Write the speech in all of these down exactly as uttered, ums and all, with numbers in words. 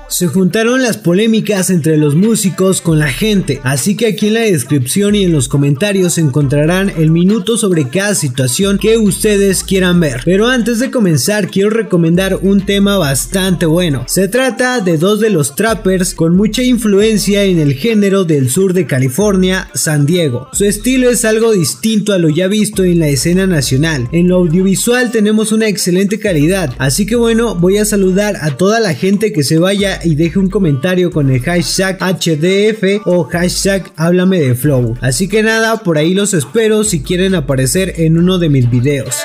Se juntaron las polémicas entre los músicos con la gente, así que aquí en la descripción y en los comentarios encontrarán el minuto sobre cada situación que ustedes quieran ver. Pero antes de comenzar quiero recomendar un tema bastante bueno. Se trata de dos de los trappers con mucha influencia en el género del sur de California, San Diego. Su estilo es algo distinto a lo ya visto en la escena nacional. En lo audiovisual tenemos una excelente calidad, así que bueno, voy a saludar a toda la gente que se vaya y deje un comentario con el hashtag H D F o hashtag háblame de flow. Así que nada, por ahí los espero si quieren aparecer en uno de mis videos.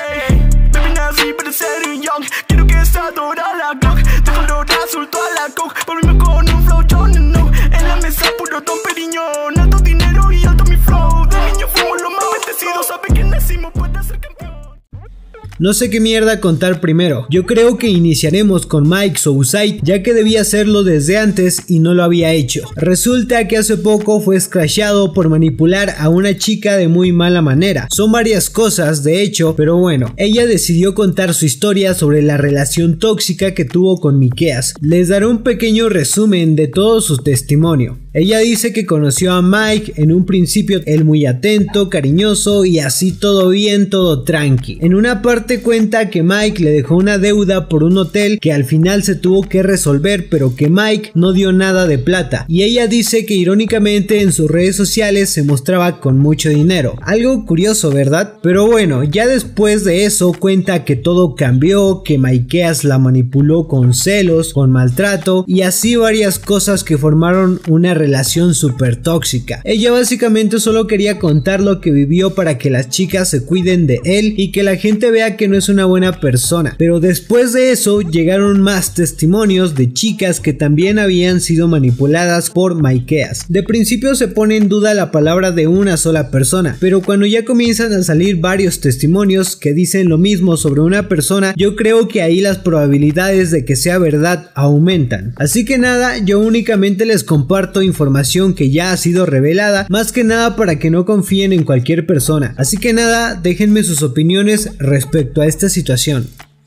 No sé qué mierda contar primero. Yo creo que iniciaremos con Mike Southside, ya que debía hacerlo desde antes y no lo había hecho. Resulta que hace poco fue escrachado por manipular a una chica de muy mala manera. Son varias cosas de hecho, pero bueno, ella decidió contar su historia sobre la relación tóxica que tuvo con Miqueas. Les daré un pequeño resumen de todo su testimonio. Ella dice que conoció a Mike en un principio, él muy atento, cariñoso y así todo bien, todo tranqui. En una parte cuenta que Mike le dejó una deuda por un hotel que al final se tuvo que resolver, pero que Mike no dio nada de plata, y ella dice que irónicamente en sus redes sociales se mostraba con mucho dinero. Algo curioso, ¿verdad? Pero bueno, ya después de eso cuenta que todo cambió, que Miqueas la manipuló con celos, con maltrato y así varias cosas que formaron una relación súper tóxica. Ella básicamente solo quería contar lo que vivió para que las chicas se cuiden de él y que la gente vea que no es una buena persona. Pero después de eso llegaron más testimonios de chicas que también habían sido manipuladas por Miqueas. De principio se pone en duda la palabra de una sola persona, pero cuando ya comienzan a salir varios testimonios que dicen lo mismo sobre una persona, yo creo que ahí las probabilidades de que sea verdad aumentan. Así que nada, yo únicamente les comparto información que ya ha sido revelada, más que nada para que no confíen en cualquier persona. Así que nada, déjenme sus opiniones respecto a esta situación.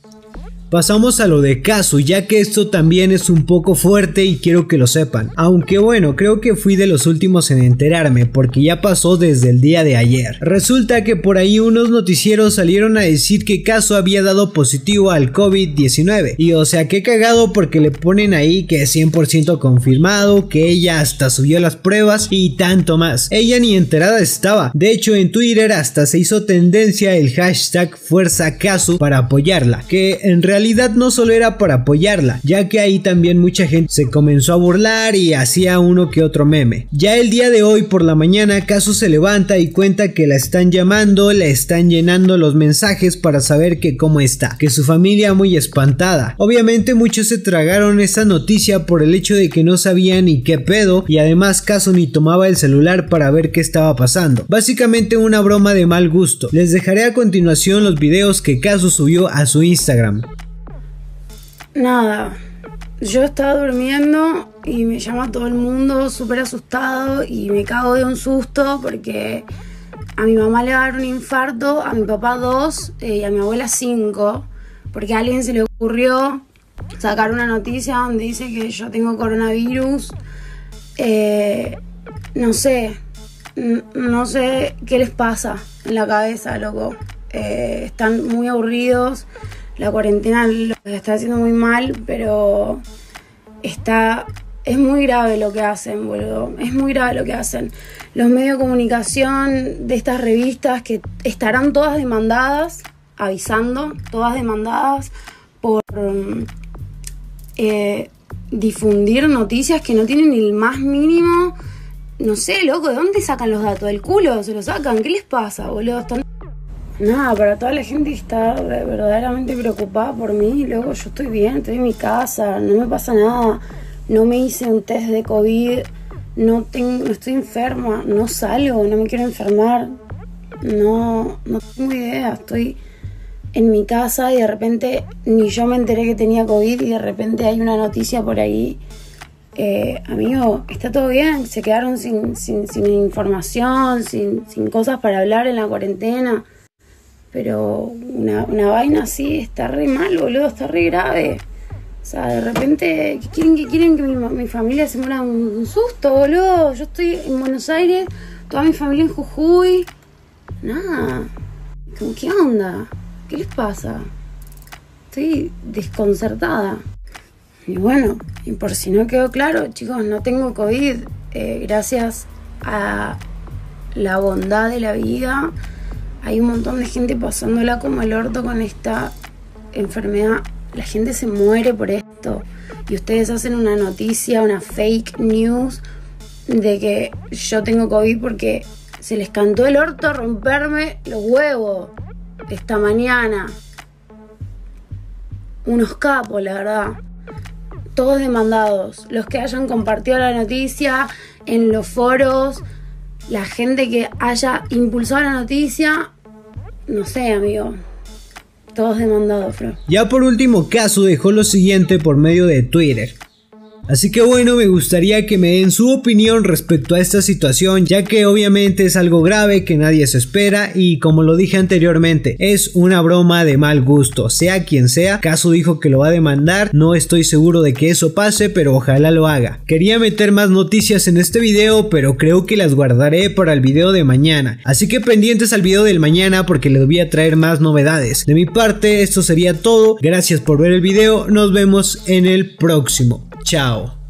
Pasamos a lo de Kazu, ya que esto también es un poco fuerte y quiero que lo sepan. Aunque bueno, creo que fui de los últimos en enterarme, porque ya pasó desde el día de ayer. Resulta que por ahí unos noticieros salieron a decir que Kazu había dado positivo al COVID diecinueve. Y o sea, qué cagado porque le ponen ahí que es cien por ciento confirmado, que ella hasta subió las pruebas y tanto más. Ella ni enterada estaba. De hecho, en Twitter hasta se hizo tendencia el hashtag Fuerza Kazu para apoyarla, que en realidad En realidad no solo era para apoyarla, ya que ahí también mucha gente se comenzó a burlar y hacía uno que otro meme. Ya el día de hoy por la mañana Kazu se levanta y cuenta que la están llamando, le están llenando los mensajes para saber que cómo está, que su familia muy espantada. Obviamente muchos se tragaron esa noticia por el hecho de que no sabían ni qué pedo, y además Kazu ni tomaba el celular para ver qué estaba pasando. Básicamente una broma de mal gusto. Les dejaré a continuación los videos que Kazu subió a su Instagram. Nada, yo estaba durmiendo y me llama todo el mundo súper asustado y me cago de un susto porque a mi mamá le va a dar un infarto, a mi papá dos eh, y a mi abuela cinco, porque a alguien se le ocurrió sacar una noticia donde dice que yo tengo coronavirus. Eh, no sé, no sé qué les pasa en la cabeza, loco. Eh, están muy aburridos. La cuarentena lo está haciendo muy mal, pero está, es muy grave lo que hacen, boludo. Es muy grave lo que hacen. Los medios de comunicación de estas revistas que estarán todas demandadas, avisando, todas demandadas por eh, difundir noticias que no tienen ni el más mínimo. No sé, loco, ¿de dónde sacan los datos? ¿Del culo? ¿Se los sacan? ¿Qué les pasa, boludo? Están... Nada, para toda la gente que está verdaderamente preocupada por mí, luego yo estoy bien, estoy en mi casa, no me pasa nada, no me hice un test de COVID, no, tengo, no estoy enferma, no salgo, no me quiero enfermar, no, no tengo idea, estoy en mi casa y de repente ni yo me enteré que tenía COVID y de repente hay una noticia por ahí. Eh, amigo, está todo bien, se quedaron sin, sin, sin información, sin, sin cosas para hablar en la cuarentena. Pero una, una vaina así está re mal, boludo, está re grave. O sea, de repente, ¿qué quieren que quieren que mi, mi familia se muera un, un susto, boludo? Yo estoy en Buenos Aires, toda mi familia en Jujuy. Nada. ¿Cómo qué onda? ¿Qué les pasa? Estoy desconcertada. Y bueno, y por si no quedó claro, chicos, no tengo COVID. Eh, gracias a la bondad de la vida, hay un montón de gente pasándola como el orto con esta enfermedad. La gente se muere por esto. Y ustedes hacen una noticia, una fake news de que yo tengo COVID porque se les cantó el orto romperme los huevos esta mañana. Unos capos, la verdad. Todos demandados. Los que hayan compartido la noticia en los foros, la gente que haya impulsado la noticia, no sé, amigo. Todos demandados, Fro. Ya por último, Casu dejó lo siguiente por medio de Twitter. Así que bueno, me gustaría que me den su opinión respecto a esta situación, ya que obviamente es algo grave que nadie se espera y como lo dije anteriormente, es una broma de mal gusto, sea quien sea. Casu dijo que lo va a demandar, no estoy seguro de que eso pase, pero ojalá lo haga. Quería meter más noticias en este video, pero creo que las guardaré para el video de mañana, así que pendientes al video del mañana porque les voy a traer más novedades. De mi parte, esto sería todo, gracias por ver el video, nos vemos en el próximo. Chao.